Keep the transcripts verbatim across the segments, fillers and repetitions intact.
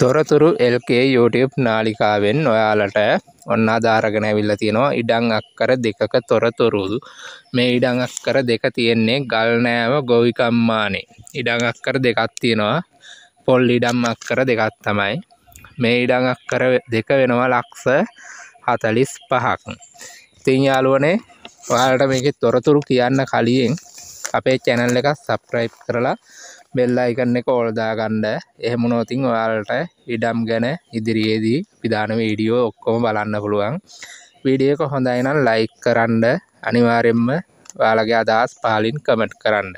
තොරතුරු එල් කේ YouTube නාලිකාවෙන් ඔයාලට ඔන්න අදාරගෙන ඇවිල්ලා තියෙනවා ඉඩම් අක්කර දෙකක තොරතුරු. මේ ඉඩම් අක්කර දෙක තියෙන්නේ ගල්නෑව ගොවිකම්මානේ. ඉඩම් අක්කර දෙකක් තියෙනවා. පොල් ඉඩම් අක්කර දෙකක් තමයි. මේ ඉඩම් අක්කර දෙක වෙනවා ලක්ෂ හතළිස් පහක්. ඉතින් යාළුවනේ ඔයාලට මේකේ තොරතුරු කියන්න කලින් අපේ channel එක subscribe කරලා bell icon එක ඕල් දාගන්න. එහෙම වුණොත් ඔයාලට ඉඩම් ගැන ඉදිරියේදී විදාන වීඩියෝ ඔක්කොම බලන්න පුළුවන්. වීඩියෝ එක හොඳයි නම් like කරන්න. අනිවාර්යයෙන්ම ඔයාලගේ අදහස් පහලින් comment කරන්න.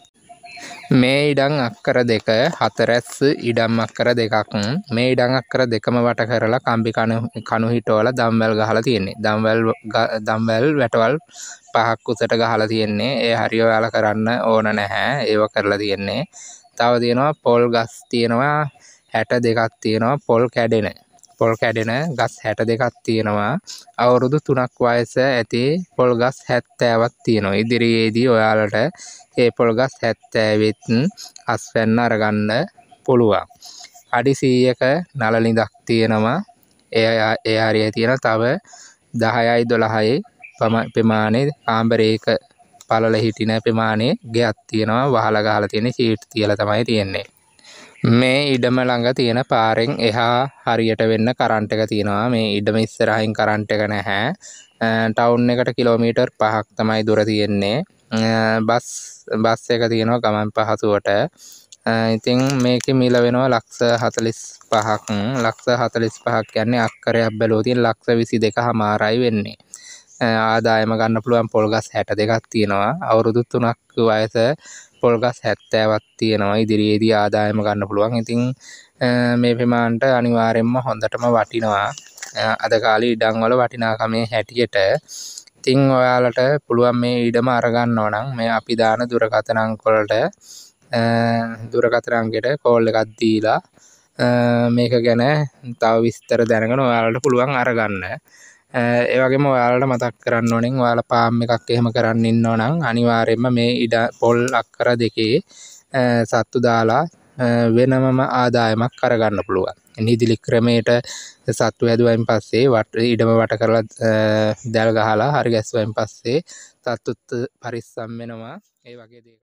මේ ඉඩම් අක්කර දෙක හතරැස් ඉඩම් අක්කර දෙකක්. මේ ඉඩම් අක්කර දෙකම වට කරලා කම්බි කණු කණු හිටවල දම්වැල් ගහලා තියෙන්නේ. දම්වැල් දම්වැල් වැටවල් පහක් උසට ගහලා තියෙන්නේ. ඒ හරිය ඔයාලා කරන්න ඕන නැහැ. ඒව කරලා තියෙන්නේ. තව තියෙනවා පොල් ගස් තියෙනවා හැට දෙකක් තියෙනවා. පොල් කැඩෙන පොල් කැඩෙන ගස් හැට දෙකක් තියෙනවා. අවුරුදු තුනක් වයස ඇති පොල් ගස් හැත්තෑවක් තියෙනවා. ඉදිරියේදී ඔයාලට ඒ පොල් ගස් හැත්තෑවෙත් අස්වැන්න අරගන්න පුළුවන්. අඩි සීයක නළලිඳක් තියෙනවා. ඒ ඒ හරිය තියෙන තව දහයයි දොළහයි ප්‍රමාණයේ කාමරයක පළල හිටින ප්‍රමාණයේ ගෙයක් තියෙනවා. වහලා ගහලා තියෙන ෂීට් තියලා තමයි තියෙන්නේ. මේ ඉඩම ළඟ තියෙන පාරෙන් එහා හරියට වෙන්න කරන්ට් එක තියෙනවා. මේ ඉඩම ඉස්සරහින් කරන්ට් එක නැහැ. ටවුන් එකට කිලෝමීටර් පහක් තමයි දුර තියෙන්නේ. බස් බස් එක තියෙනවා ගමන් පහසුවට. ඉතින් මේකේ මිල වෙනවා ලක්ෂ හතළිස් පහක්. ලක්ෂ හතළිස් පහක් කියන්නේ අක්කරයක් බැලුවොත් ලක්ෂ විසි දෙකමාරයි වෙන්නේ. ආදායම ගන්න පුළුවන් පොල් ගස් හැට දෙකක් තියෙනවා. අවුරුදු තුනක් වයස පොල් ගස් හැත්තෑවක් තියෙනවා. ඉදිරියේදී ආදායම ගන්න පුළුවන්. ඉතින් මේ ප්‍රමාණයට අනිවාර්යයෙන්ම හොඳටම වටිනවා. අද කාලේ ඉඩම් වල වටිනාකමේ හැටියට. ඉතින් ඔයාලට පුළුවන් මේ ඉඩම අරගන්නව නම් මේ අපි දාන දුරකථන අංක වලට දුරකථන අංකයට කෝල් එකක් දීලා මේක ගැන තව විස්තර දැනගෙන ඔයාලට පුළුවන් අරගන්න. ඒ වගේම ඔයාලට මතක් කරන්න ඕනේ ඔයාලා පාම් එකක් එහෙම කරන්න ඉන්නව නම් අනිවාර්යයෙන්ම මේ ඉඩ පොල් අක්කර දෙකේ සත්තු දාලා වෙනමම ආදායමක් කරගන්න පුළුවන්. නිදිලි ක්‍රමයට සත්තු හැදුවයින් පස්සේ ඉඩම වට කරලා දැල් ගහලා හරි ගැස්සුවයින් පස්සේ සත්තුත් පරිස්සම් වෙනවා. ඒ වගේ දේ